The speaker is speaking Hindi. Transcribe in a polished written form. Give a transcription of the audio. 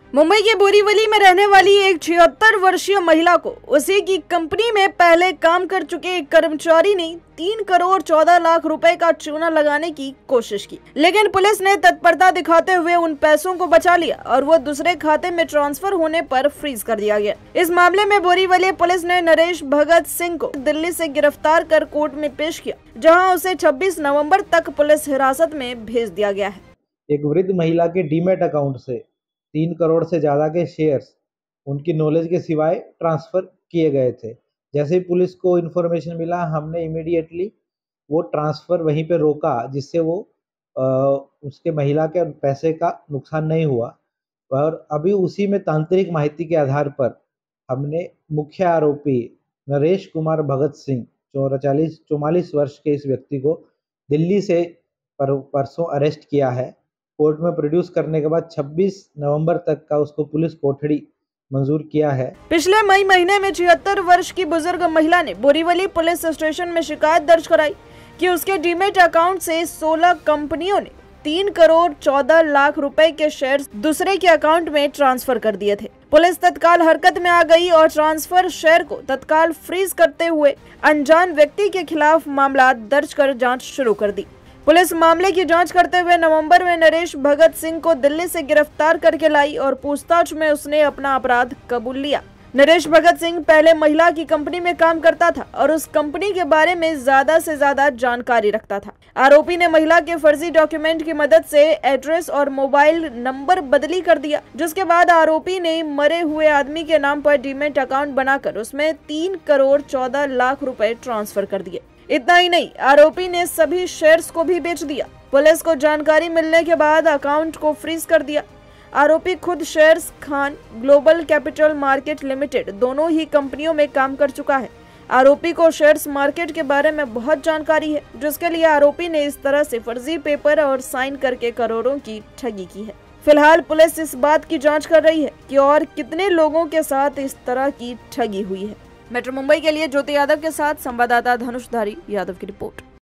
मुंबई के बोरीवली में रहने वाली एक 76 वर्षीय महिला को उसी की कंपनी में पहले काम कर चुके एक कर्मचारी ने 3 करोड़ 14 लाख रुपए का चूना लगाने की कोशिश की, लेकिन पुलिस ने तत्परता दिखाते हुए उन पैसों को बचा लिया और वो दूसरे खाते में ट्रांसफर होने पर फ्रीज कर दिया गया। इस मामले में बोरीवली पुलिस ने नरेश भगत सिंह को दिल्ली से गिरफ्तार कर कोर्ट में पेश किया, जहाँ उसे 26 नवम्बर तक पुलिस हिरासत में भेज दिया गया है। एक वृद्ध महिला के डीमैट अकाउंट से 3 करोड़ से ज़्यादा के शेयर्स उनकी नॉलेज के सिवाय ट्रांसफ़र किए गए थे। जैसे ही पुलिस को इन्फॉर्मेशन मिला, हमने इमीडिएटली वो ट्रांसफ़र वहीं पे रोका, जिससे वो उसके महिला के पैसे का नुकसान नहीं हुआ। और अभी उसी में तांत्रिक माहिती के आधार पर हमने मुख्य आरोपी नरेश कुमार भगत सिंह 44 वर्ष के इस व्यक्ति को दिल्ली से परसों अरेस्ट किया है। कोर्ट में प्रोड्यूस करने के बाद 26 नवंबर तक का उसको पुलिस कोठड़ी मंजूर किया है। पिछले मई महीने में 76 वर्ष की बुजुर्ग महिला ने बोरीवली पुलिस स्टेशन में शिकायत दर्ज कराई कि उसके डीमैट अकाउंट से 16 कंपनियों ने 3 करोड़ 14 लाख रुपए के शेयर्स दूसरे के अकाउंट में ट्रांसफर कर दिए थे। पुलिस तत्काल हरकत में आ गई और ट्रांसफर शेयर को तत्काल फ्रीज करते हुए अनजान व्यक्ति के खिलाफ मामला दर्ज कर जाँच शुरू कर दी। पुलिस मामले की जांच करते हुए नवंबर में नरेश भगत सिंह को दिल्ली से गिरफ्तार करके लाई और पूछताछ में उसने अपना अपराध कबूल लिया। नरेश भगत सिंह पहले महिला की कंपनी में काम करता था और उस कंपनी के बारे में ज्यादा से ज्यादा जानकारी रखता था। आरोपी ने महिला के फर्जी डॉक्यूमेंट की मदद से एड्रेस और मोबाइल नंबर बदली कर दिया, जिसके बाद आरोपी ने मरे हुए आदमी के नाम पर डीमैट अकाउंट बनाकर उसमें 3 करोड़ 14 लाख रुपए ट्रांसफर कर दिए। इतना ही नहीं, आरोपी ने सभी शेयर्स को भी बेच दिया। पुलिस को जानकारी मिलने के बाद अकाउंट को फ्रीज कर दिया। आरोपी खुद Sharekhan global capital market limited दोनों ही कंपनियों में काम कर चुका है। आरोपी को शेयर्स मार्केट के बारे में बहुत जानकारी है, जिसके लिए आरोपी ने इस तरह से फर्जी पेपर और साइन करके करोड़ों की ठगी की है। फिलहाल पुलिस इस बात की जाँच कर रही है कि और कितने लोगों के साथ इस तरह की ठगी हुई है। मेट्रो मुंबई के लिए ज्योति यादव के साथ संवाददाता धनुषधारी यादव की रिपोर्ट।